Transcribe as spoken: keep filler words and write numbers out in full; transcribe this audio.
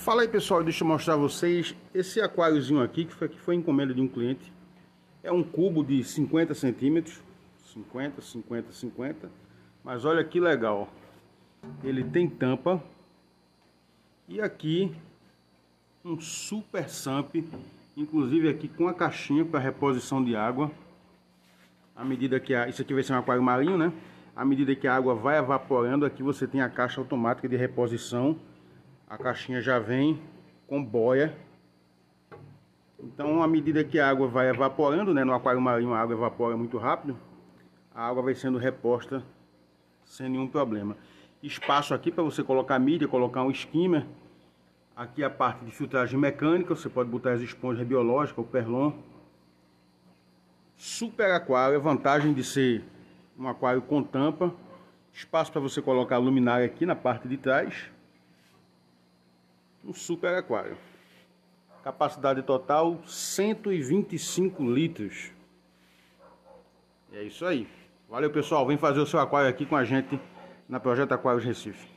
Fala aí, pessoal, deixa eu mostrar a vocês esse aquáriozinho aqui que foi, que foi encomenda de um cliente. É um cubo de cinquenta centímetros, cinquenta, cinquenta, cinquenta, mas olha que legal. Ele tem tampa e aqui um super samp, inclusive aqui com a caixinha para reposição de água. À medida que a, isso aqui vai ser um aquário marinho, né? À medida que a água vai evaporando, aqui você tem a caixa automática de reposição. A caixinha já vem com boia. Então, à medida que a água vai evaporando, né, no aquário marinho a água evapora muito rápido, a água vai sendo reposta sem nenhum problema. Espaço aqui para você colocar mídia, colocar um skimmer. Aqui a parte de filtragem mecânica, você pode botar as esponjas biológicas, o perlon. Super aquário, a vantagem de ser um aquário com tampa. Espaço para você colocar a luminária aqui na parte de trás. Um super aquário. Capacidade total cento e vinte e cinco litros. É isso aí. Valeu, pessoal. Vem fazer o seu aquário aqui com a gente na Projeto Aquários Recife.